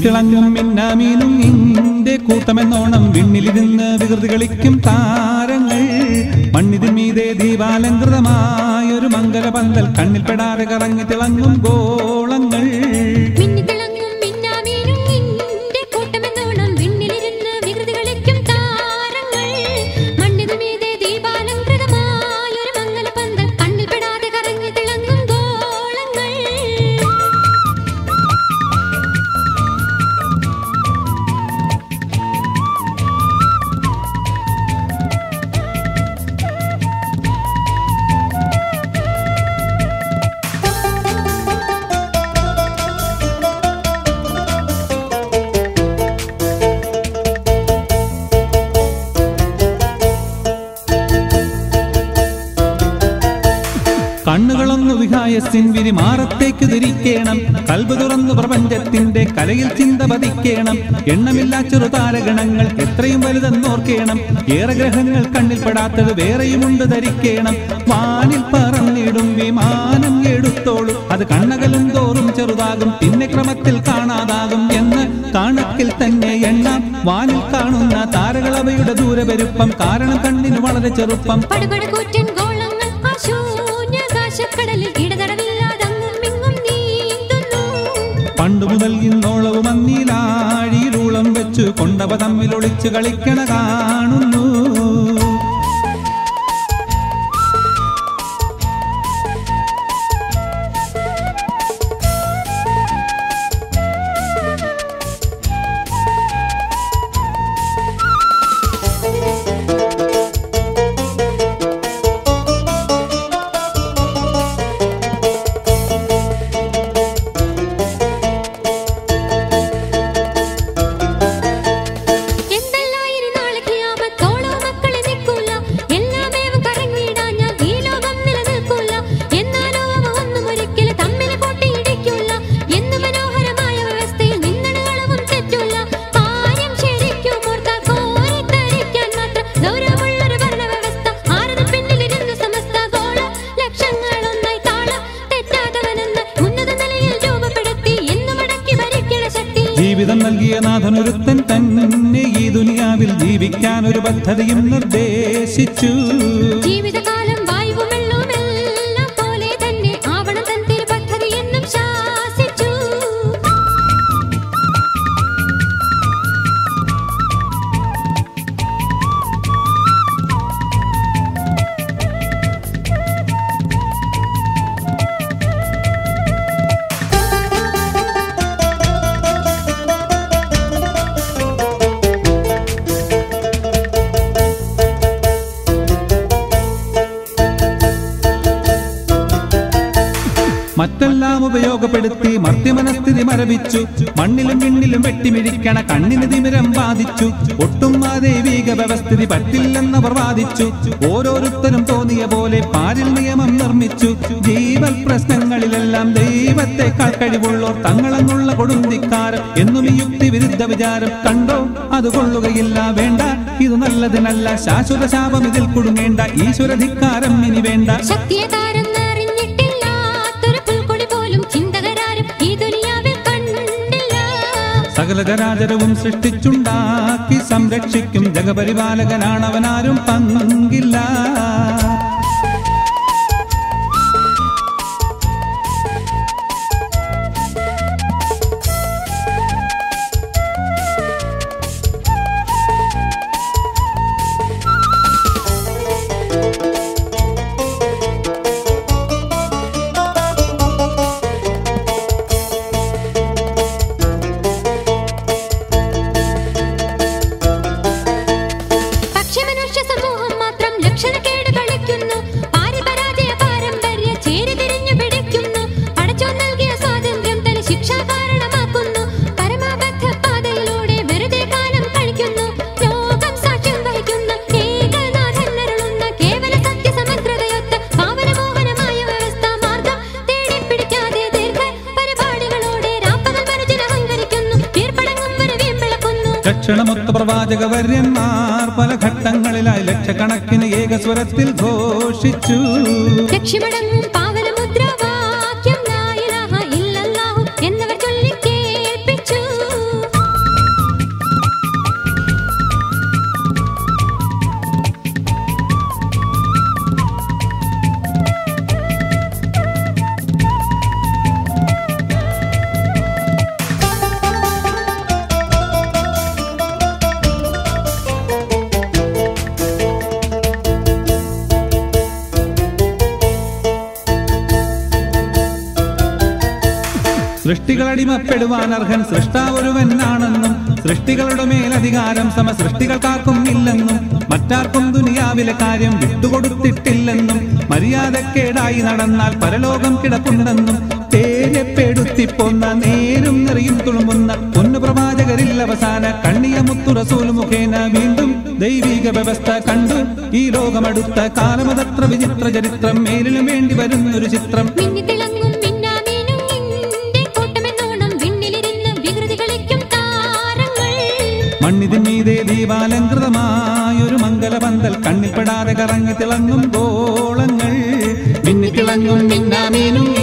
മിന്നിത്തിളങ്ങും മിന്നാമീനും നിന്റെ കൂട്ടമെന്നോണം വിണ്ണിലിരുന്ന് വികൃതി കളിക്കും താരങ്ങൾ മണ്ണിതിൻ മീതെ ദീപാലങ്കൃതമായൊരു മംഗലപന്തൽ കണ്ണിൽപ്പെടാതെ കറങ്ങി തിളങ്ങും ഗോളങ്ങൾ കണ്ണുകളൊന്നു വിഹായസിൻ വിരിമാറത്തേക്ക് തിരിക്കേണം കൽബ് തുറന്നു പ്രപഞ്ചത്തിന്റെ കലയിൽ ചിന്ത പതിക്കേണം എണ്ണമില്ലാ ചെറുതാരഗണങ്ങൾ എത്രയും വലുതെന്നോർക്കേണം ഏറെ ഗ്രഹങ്ങൾ കണ്ണിൽപ്പെടാത്തത് വേറെയുമുണ്ട് ധരിക്കേണം വാനിൽ പറന്നിടും വിമാനം എടുത്തോളും അത് കണ്ണകലും തോറും ചെറുതാകും പിന്നെ ക്രമത്തിൽ കാണാതാകും എന്ന് കണക്കിൽ തന്നെ എണ്ണാം വാനിൽ കാണുന്ന താരകൾ അവയുടെ ദൂരപെരുപ്പം കാരണം കണ്ണിന് വളരെ ചെറുപ്പം പണ്ടു മുതൽ ഇന്നോളവും അന്നീലാഴിയിലൂളം വെച്ചു കൊണ്ടവ തമ്മിൽ ഒളിച്ചു കളിക്കണ കാണുന്നു ജീവിതം നൽകിയ നാഥനൊരുത്തൻ തന്നെ ഈ ദുനിയാവിൽ ജീവിക്കാൻ ഒരു പദ്ധതിയും നിർദ്ദേശിച്ചു ജീവിതകാലം വായുവും വെള്ളവുമെല്ലാം പോലെ തന്നെ ആവണം തൻ തിരുപദ്ധതി എന്നും ശാസിച്ചു മറ്റെല്ലാം ഉപയോഗപ്പെടുത്തി മർത്യമനസ്ഥിതി മരവിച്ചു മണ്ണിലും വിണ്ണിലും വെട്ടിമിഴിക്കണ കണ്ണിന് തിമിരം ബാധിച്ചു ഒട്ടും ആ ദൈവിക വ്യവസ്ഥിതി പറ്റില്ലെന്നവർ വാദിച്ചു ഓരോരുത്തരും തോന്നിയ പോലെ പാരിൽ നിയമം നിർമ്മിച്ചു ജീവൽ പ്രശ്നങ്ങളിലെല്ലാം ദൈവത്തെക്കാൾ കഴിവുള്ളോർ തങ്ങളെന്നുള്ള കൊടുന്തിക്കാരം എന്നും ഈ യുക്തി വിരുദ്ധ വിചാരം കണ്ടോ അത് കൊള്ളുകയില്ല വേണ്ട ഇത് നല്ലതിനല്ല ശാശ്വത ശാപം ഇതിൽ കുടുങ്ങേണ്ട ഈശ്വരധിക്കാരം ഇനി വേണ്ട സകല ചരാചരവും സൃഷ്ടിച്ചുണ്ടാക്കി സംരക്ഷിക്കും ജഗപരിപാലകനാണവനാരും പങ്കില്ല ലക്ഷണമൊത്ത പ്രവാചകവര്യന്മാർ പല ഘട്ടങ്ങളിലായി ലക്ഷക്കണക്കിന് ഏകസ്വരത്തിൽ ഘോഷിച്ചു ലക്ഷ്യമടങ്ങും പാവനമുദ്രാവാക്യം ലാ ഇലാഹ ഇല്ലല്ലാഹു എന്നവർ ചൊല്ലി കേൾപ്പിച്ചു സൃഷ്ടികളടിമപ്പെടുവാൻ അർഹൻ സൃഷ്ടാവൊരുവനാണെന്നും സൃഷ്ടികളുടെ മേലധികാരം സമസൃഷ്ടികൾക്കാർക്കും ഇല്ലെന്നും മറ്റാർക്കും ദുനിയാവിലെ കാര്യം വിട്ടുകൊടുത്തിട്ടില്ലെന്നും മര്യാദക്കേടായി നടന്നാൽ പരലോകം കിടപ്പുണ്ടെന്നും പേരെപ്പെടുത്തിപ്പോന്ന നേരും നിറയും തുളുമ്പുന്ന പൊന്നു പ്രവാചകരിൽ അവസാന കണ്ണിയ മുത്തു റസൂൽ മുഖേന വീണ്ടും ദൈവിക വ്യവസ്ഥ കണ്ടു ഈ ലോകമടുത്ത കാലമതത്ര വിചിത്ര ചരിത്രം മേലിലും വേണ്ടി വരുന്നൊരു ചിത്രം. മണ്ണിതിന്മീതെ ദീപാലങ്കൃതമായൊരു മംഗലപന്തൽ കണ്ണിൽപ്പെടാതെ കറങ്ങി തിളങ്ങും ഗോളങ്ങൾ മിന്നിത്തിളങ്ങും മിന്നാമീനും